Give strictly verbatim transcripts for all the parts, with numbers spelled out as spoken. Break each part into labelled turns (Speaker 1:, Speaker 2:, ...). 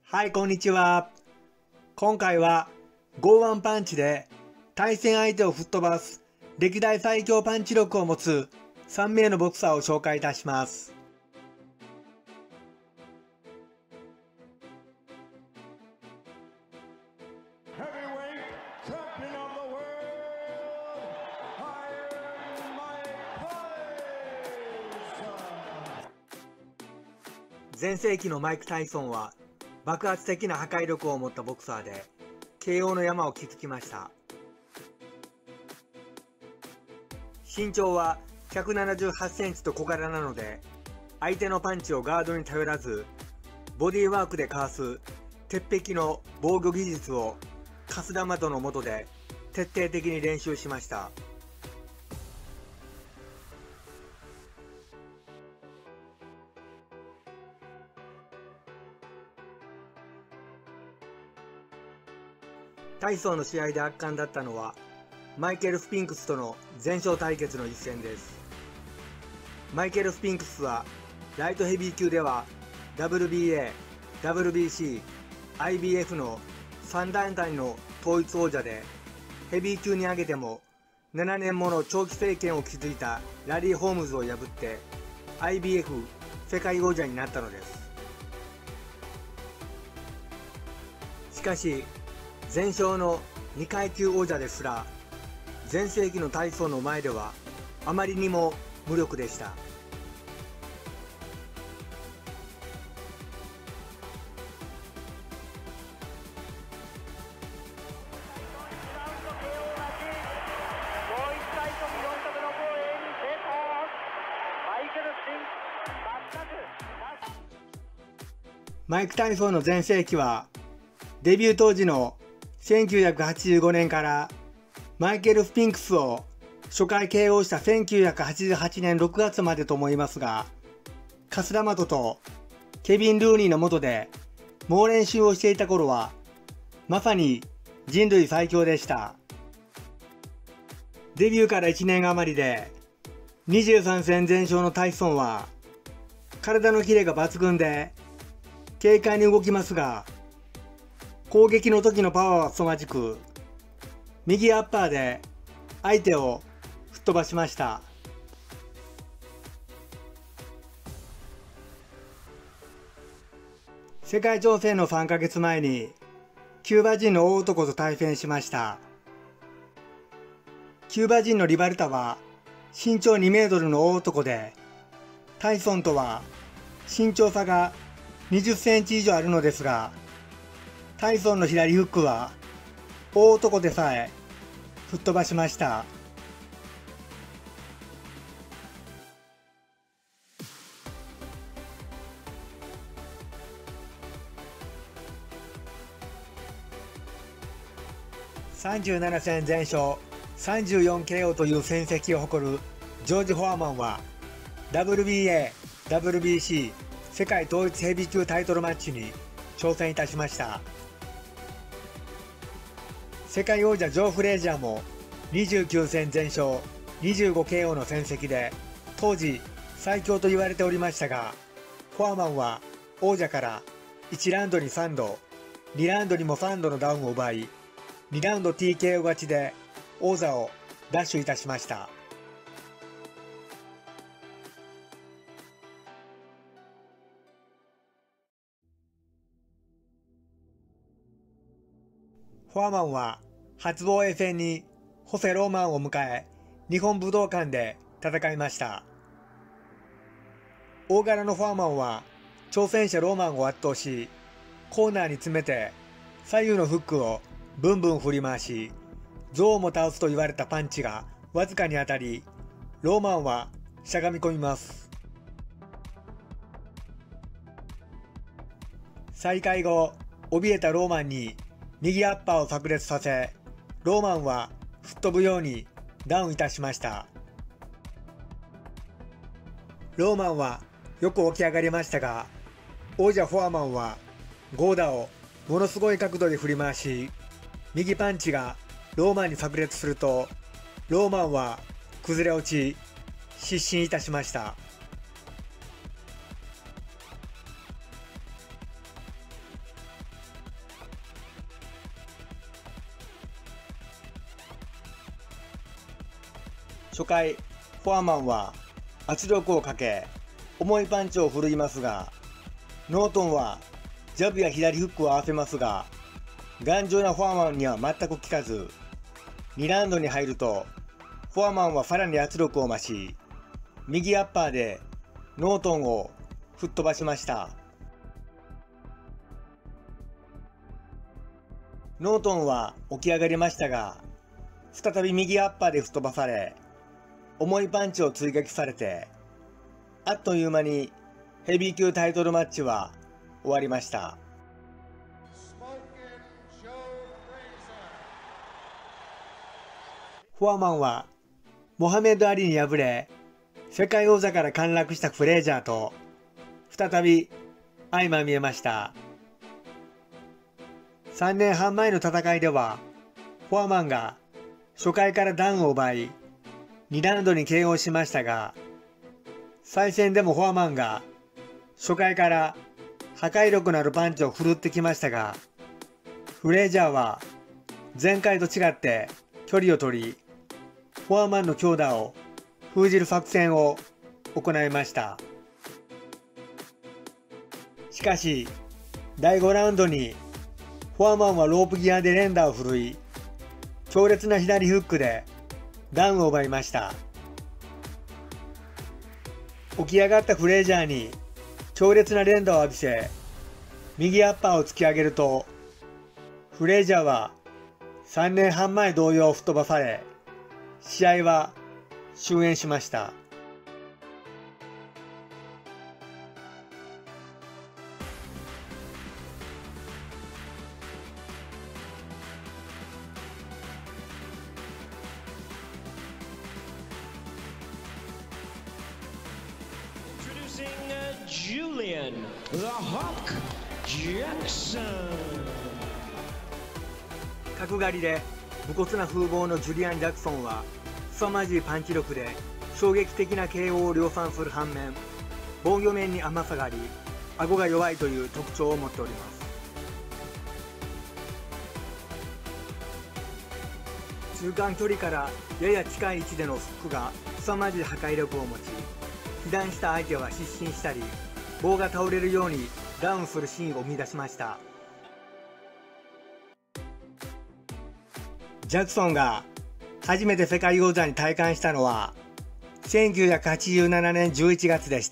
Speaker 1: はい、こんにちは。今回は剛腕パンチで対戦相手を吹っ飛ばす歴代最強パンチ力を持つさんめいのボクサーを紹介いたします。全盛期のマイク・タイソンは爆発的な破壊力を持ったボクサーで ケーオー の山を築きました。身長はひゃくななじゅうはちセンチと小柄なので、相手のパンチをガードに頼らずボディーワークでかわす鉄壁の防御技術を春日マトの下で徹底的に練習しました。タイソンの試合で圧巻だったのはマイケル・スピンクスとの全勝対決の一戦です。マイケル・スピンクスはライトヘビー級では ダブリュービーエー、ダブリュービーシー、アイビーエフ のさん団体の統一王者で、ヘビー級に上げてもななねんもの長期政権を築いたラリー・ホームズを破って アイビーエフ 世界王者になったのです。しかし全勝のにかい級王者ですら全盛期のタイソンの前ではあまりにも無力でした。マイク・タイソンの全盛期はデビュー当時のせんきゅうひゃくはちじゅうごねんからマイケル・スピンクスを初回 ケーオー したせんきゅうひゃくはちじゅうはちねんろくがつまでと思いますが、春日マトとケビン・ルーニーの下で猛練習をしていた頃はまさに人類最強でした。デビューからいちねん余りでにじゅうさんせん全勝のタイソンは体のキレが抜群で軽快に動きますが、攻撃の時のパワーは凄まじく、右アッパーで相手を吹っ飛ばしました。世界挑戦のさんかげつまえにキューバ人の大男と対戦しました。キューバ人のリバルタは身長にメートルの大男で、タイソンとは身長差がにじゅっセンチ以上あるのですが、タイソンの左フックは大男でさえ吹っ飛ばしました。さんじゅうななせん全勝 さんじゅうよんケーオー という戦績を誇るジョージ・フォアマンは ダブリュービーエー、ダブリュービーシー 世界統一ヘビー級タイトルマッチに挑戦いたしました。世界王者ジョー・フレイジャーもにじゅうきゅうせん全勝 にじゅうごケーオー の戦績で当時最強と言われておりましたが、フォアマンは王者からいちラウンドにさんど、にラウンドにもさんどのダウンを奪い、にラウンド ティーケーオー 勝ちで王座を奪取いたしました。フォアマンは初防衛戦にホセ・ローマンを迎え、日本武道館で戦いました。大柄のフォアマンは挑戦者ローマンを圧倒し、コーナーに詰めて左右のフックをブンブン振り回し、象をも倒すと言われたパンチがわずかに当たり、ローマンはしゃがみ込みます。再開後、怯えたローマンに右アッパーを炸裂させ、ローマンは吹っ飛ぶようにダウンいたしました。ローマンはよく起き上がりましたが、王者フォアマンはゴーダをものすごい角度で振り回し、右パンチがローマンに炸裂すると、ローマンは崩れ落ち失神いたしました。 初回、フォアマンは圧力をかけ、重いパンチを振るいますが、ノートンはジャブや左フックを合わせますが、頑丈なフォアマンには全く効かず、にラウンドに入ると、フォアマンはさらに圧力を増し、右アッパーでノートンを吹っ飛ばしました。ノートンは起き上がりましたが、再び右アッパーで吹っ飛ばされ、重いパンチを追撃されて、あっという間にヘビー級タイトルマッチは終わりました。フォアマンはモハメド・アリに敗れ、世界王座から陥落したフレイジャーと再び相まみえました。さんねんはん前の戦いでは、フォアマンが初回からダウンを奪い、にラウンドに ケーオー しましたが、再戦でもフォアマンが初回から破壊力のあるパンチを振るってきましたが、フレイジャーは前回と違って距離を取り、フォアマンの強打を封じる作戦を行いました。しかし、だいごラウンドにフォアマンはロープギアで連打を振るい、強烈な左フックでダウンを奪いました。起き上がったフレイジャーに強烈な連打を浴びせ、右アッパーを突き上げると、フレイジャーはさんねんはん前同様吹っ飛ばされ、試合は終焉しました。
Speaker 2: Julian the Hawk Jackson。
Speaker 1: 角刈りで無骨な風貌のジュリアン・ジャクソンは凄まじいパンチ力で衝撃的な ケーオー を量産する反面、防御面に甘さがあり、顎が弱いという特徴を持っております。中間距離からやや近い位置でのフックが凄まじい破壊力を持ち、被弾した相手は失神したり、棒が倒れるようにダウンするシーンを生み出しました。ジャクソンが初めて世界王座に戴冠したのはせんきゅうひゃくはちじゅうななねんじゅういちがつでした。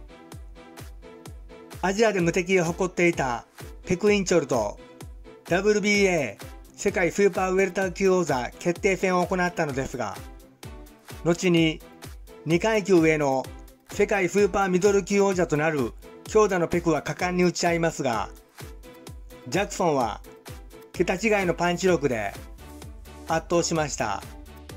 Speaker 1: アジアで無敵を誇っていたペク・インチョルと ダブリュービーエー 世界スーパーウェルター級王座決定戦を行ったのですが、後ににかい級上の世界スーパーミドル級王者となる強打のペクは果敢に打ち合いますが、ジャクソンは桁違いのパンチ力で圧倒しました。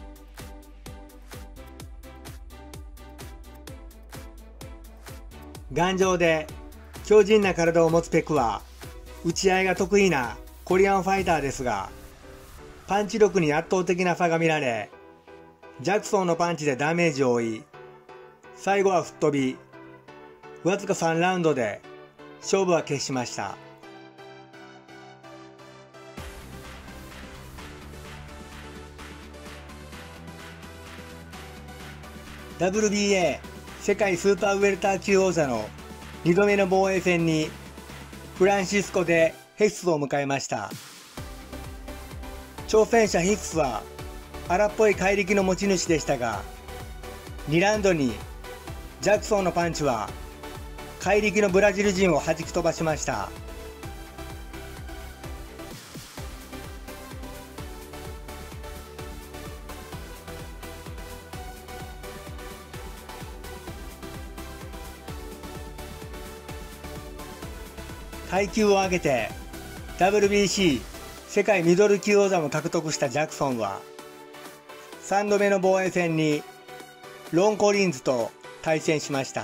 Speaker 1: 頑丈で強靭な体を持つペクは打ち合いが得意なコリアンファイターですが、パンチ力に圧倒的な差が見られ、ジャクソンのパンチでダメージを負い、最後は吹っ飛び、わずかさんラウンドで勝負は決しました。ダブリュービーエー 世界スーパーウェルター級王座のにどめの防衛戦にフランシスコ・デ・ヘススを迎えました。挑戦者ヒッスは荒っぽい怪力の持ち主でしたが、にラウンドにジャクソンのパンチは怪力のブラジル人を弾き飛ばしました。階級を上げて ダブリュービーシー 世界ミドル級王座も獲得したジャクソンはさんどめの防衛戦にロン・コリンズと対戦しました。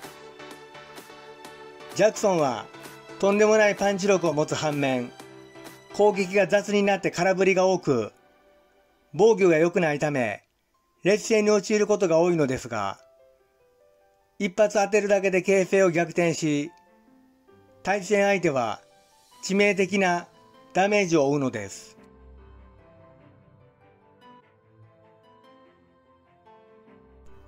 Speaker 1: ジャクソンはとんでもないパンチ力を持つ反面、攻撃が雑になって空振りが多く、防御が良くないため劣勢に陥ることが多いのですが、一発当てるだけで形勢を逆転し、対戦相手は致命的なダメージを負うのです。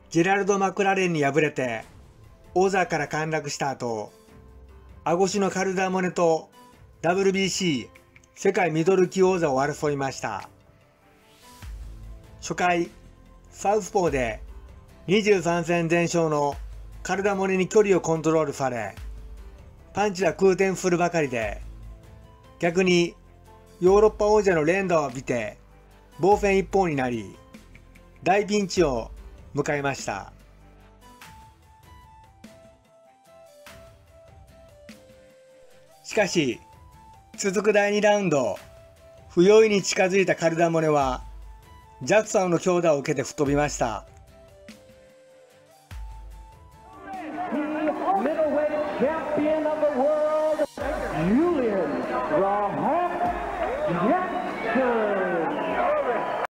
Speaker 1: ジェラルド・マクラレンに敗れて王座から陥落した後、アゴシのカルダモネと ダブリュービーシー 世界ミドル級王座を争いました。初回、サウスポーでにじゅうさん戦全勝のカルダモネに距離をコントロールされ、パンチは空転するばかりで、逆にヨーロッパ王者の連打を浴びて防戦一方になり、大ピンチを迎えました。しかし、続くだいにラウンド、不用意に近づいたカルダモネは、ジャクソンの強打を受けて吹っ飛びました。
Speaker 2: Middleweight champion of the world, Julian "The Hawk" Jackson.